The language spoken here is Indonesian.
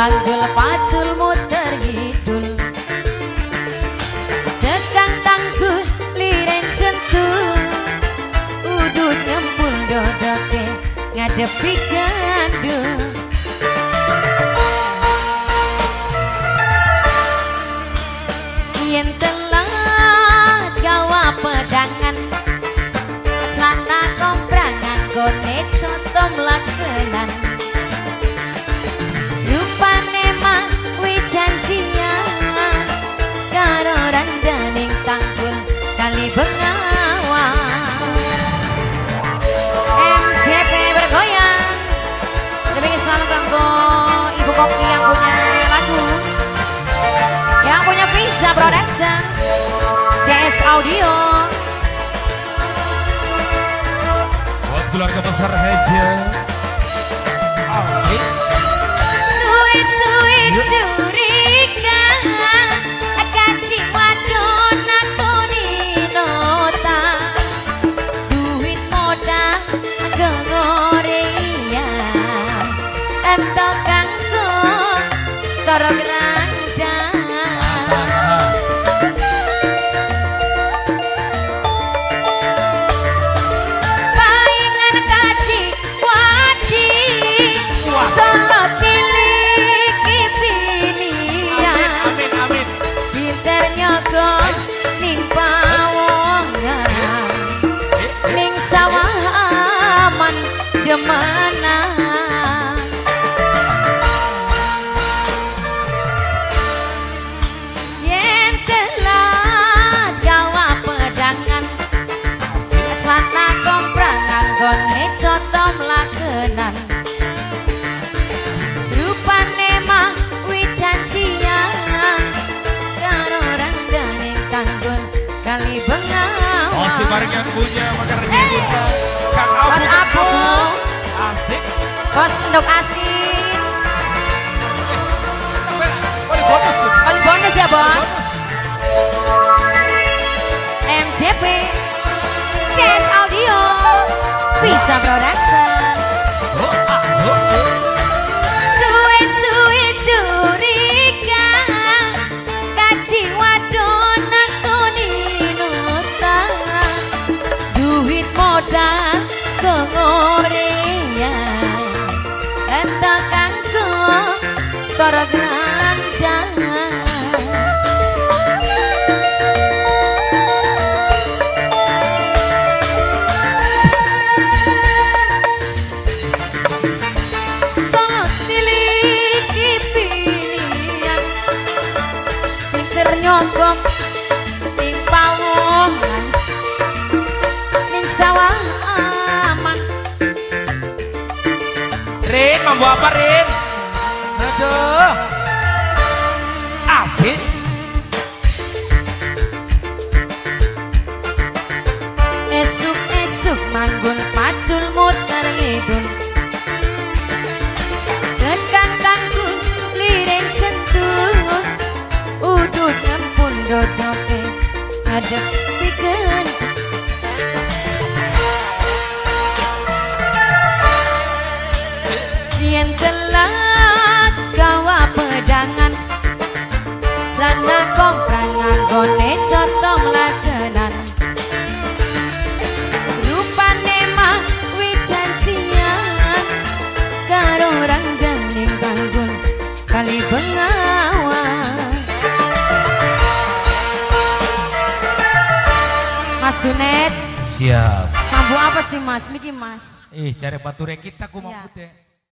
Panggul pacul muter ngidul, tekang tangkul liren sentuh, udut nyempul dodoke ngadepi gandul. Yen telat gawa pedangan, celana komprangan gone soto mlakenan. Rupane mah wijanjian karo randaning tanggul kali Bengawan. MCP bergoyang, lebih selalu kanggo Ibu Koki yang punya lagu, yang punya Visa Production, CS Audio. Buat keluarga besar Heja, asik. Suwi-suwi curiga, akan si wadon natoni nota, duit modal gengoria, emto kanggo toro grandang. Paingan kaji wadi, solo tiliki pilihan. Amin, amin. Pinter nyogos ning pawongan, ning sawah aman demanan. Yen telat gawa pedangan, celana komprangan gone coto mlakenan. Rupane mah wijanjian karo randaning tanggul kali Bengawan. Oh, si bareng yang punya makar kita. Kang Abu. Bos Abu, Asik. bos ndok asin. Kali bonus ya. Kali bonus ya bos. MCP, CS Audio, Visa Production. Suwe-suwe curiga, kaji wadon natoni nota, duit modal gengoria, enta kanggo toro grandang. Sok tiliki pilihan, pinter nyogok ning pawongan, ning sawah aman. Rin, mampu apa Rin? Aduh. Asik. Esuk-esuk manggul pacul muter ngidul, tekan tanggul liring sentuh, udut nyempul dodoke ngadepi gandul. Yen telat gawa pedangan, celana komprangan gone coto mlakenan. Rupane mah wijanjian karo randaning tanggul kali Bengawan. Mas Junet, Siap. mampu apa sih mas? Miki mas. Cari bature kita ku mampu teh.